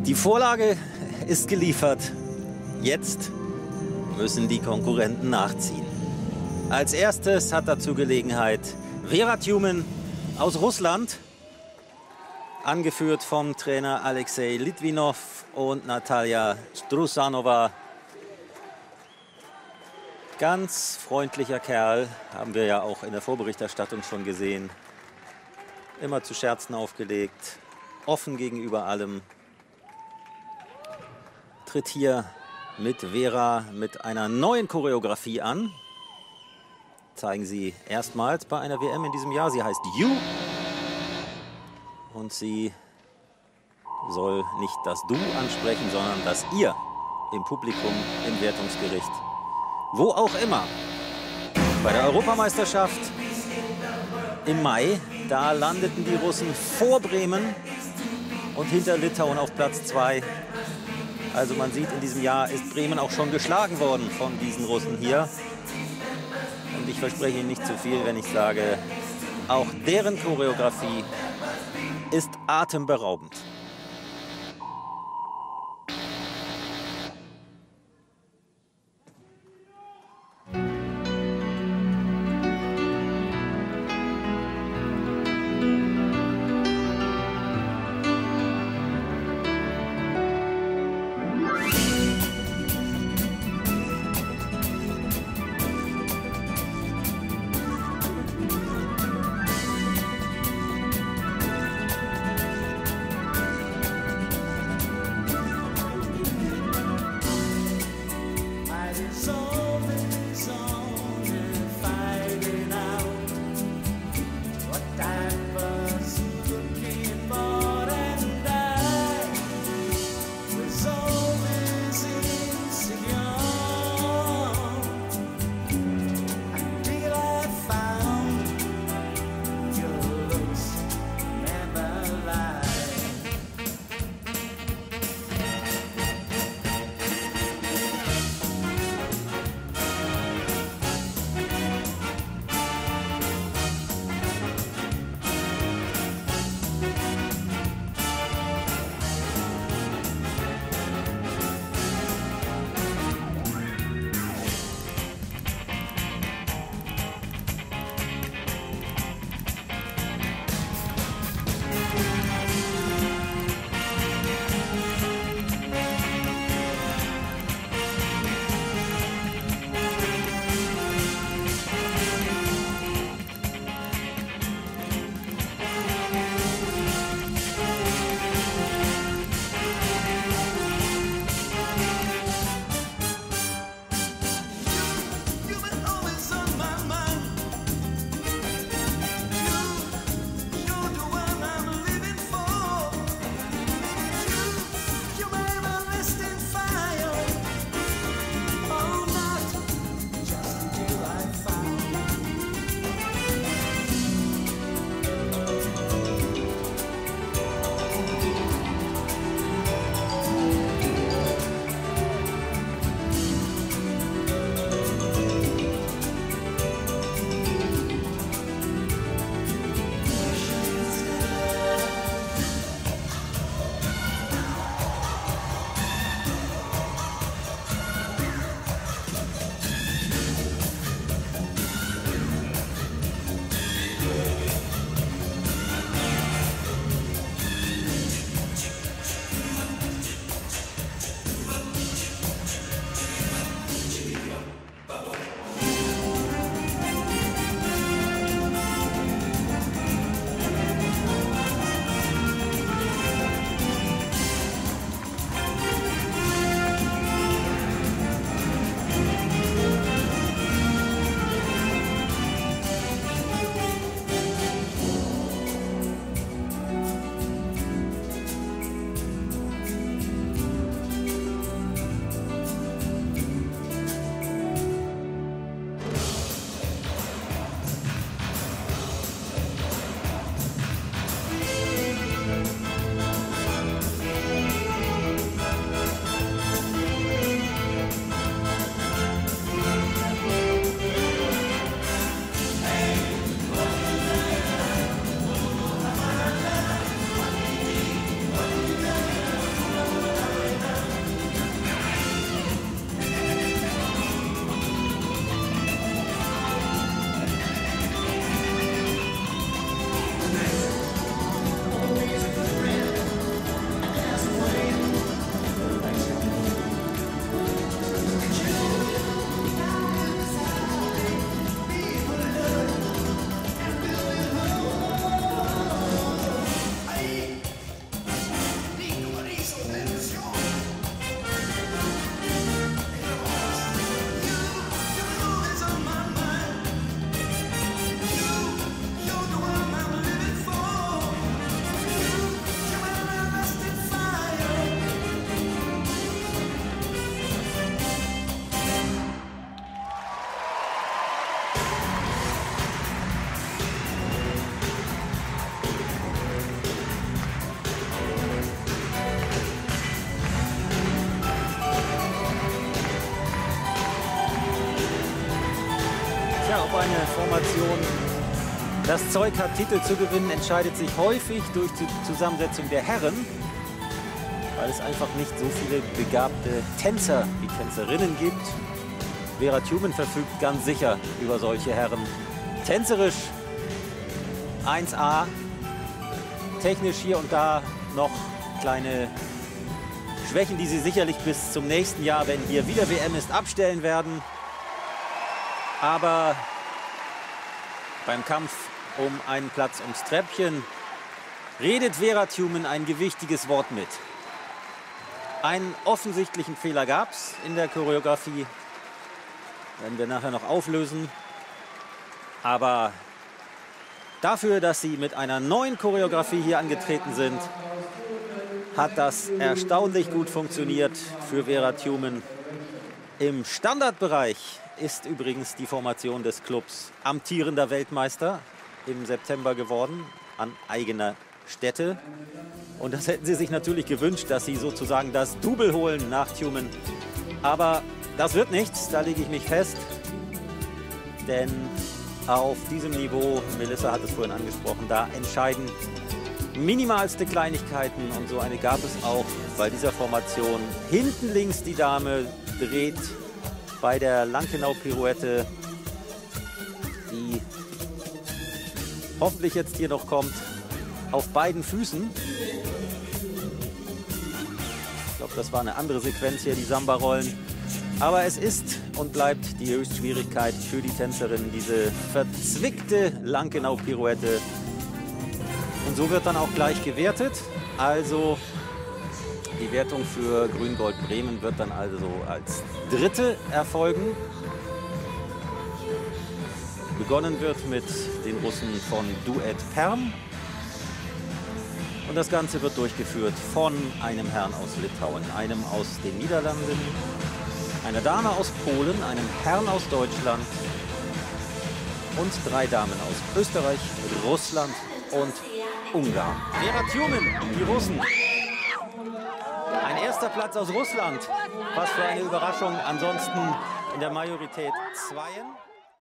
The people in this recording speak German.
Die Vorlage ist geliefert. Jetzt müssen die Konkurrenten nachziehen. Als erstes hat dazu Gelegenheit Vera Tjumin aus Russland, angeführt vom Trainer Alexei Litwinow und Natalia Strusanova. Ganz freundlicher Kerl, haben wir ja auch in der Vorberichterstattung schon gesehen. Immer zu Scherzen aufgelegt, offen gegenüber allem. Tritt hier mit Vera mit einer neuen Choreografie an. Zeigen sie erstmals bei einer WM in diesem Jahr. Sie heißt You. Und sie soll nicht das Du ansprechen, sondern das Ihr im Publikum, im Wertungsgericht. Wo auch immer. Bei der Europameisterschaft im Mai, da landeten die Russen vor Bremen und hinter Litauen auf Platz 2. Also man sieht, in diesem Jahr ist Bremen auch schon geschlagen worden von diesen Russen hier. Und ich verspreche Ihnen nicht zu viel, wenn ich sage, auch deren Choreografie ist atemberaubend. eine Formation das Zeug hat, Titel zu gewinnen, entscheidet sich häufig durch die Zusammensetzung der Herren, weil es einfach nicht so viele begabte Tänzer wie Tänzerinnen gibt. Vera Tumen verfügt ganz sicher über solche Herren. Tänzerisch 1A, technisch hier und da noch kleine Schwächen, die sie sicherlich bis zum nächsten Jahr, wenn hier wieder WM ist, abstellen werden. Aber beim Kampf um einen Platz ums Treppchen redet Vera Tumen ein gewichtiges Wort mit. Einen offensichtlichen Fehler gab es in der Choreografie. Werden wir nachher noch auflösen. Aber dafür, dass sie mit einer neuen Choreografie hier angetreten sind, hat das erstaunlich gut funktioniert für Vera Tumen. Im Standardbereich ist übrigens die Formation des Clubs amtierender Weltmeister im September geworden, an eigener Stätte. Und das hätten sie sich natürlich gewünscht, dass sie sozusagen das Double holen nach Tumen. Aber das wird nichts, da lege ich mich fest. Denn auf diesem Niveau, Melissa hat es vorhin angesprochen, da entscheiden minimalste Kleinigkeiten. Und so eine gab es auch bei dieser Formation. Hinten links die Dame dreht bei der Lankenau-Pirouette, die hoffentlich jetzt hier noch kommt, auf beiden Füßen. Ich glaube, das war eine andere Sequenz hier, die Samba-Rollen. Aber es ist und bleibt die Höchstschwierigkeit für die Tänzerin, diese verzwickte Lankenau-Pirouette. Und so wird dann auch gleich gewertet. Also die Wertung für Grün-Gold Bremen wird dann also als dritte erfolgen. Begonnen wird mit den Russen von Duett Perm. Und das Ganze wird durchgeführt von einem Herrn aus Litauen, einem aus den Niederlanden, einer Dame aus Polen, einem Herrn aus Deutschland und 3 Damen aus Österreich, Russland und Ungarn. Vera Tumen, die Russen. Ein erster Platz aus Russland. Was für eine Überraschung. Ansonsten in der Majorität Zweien.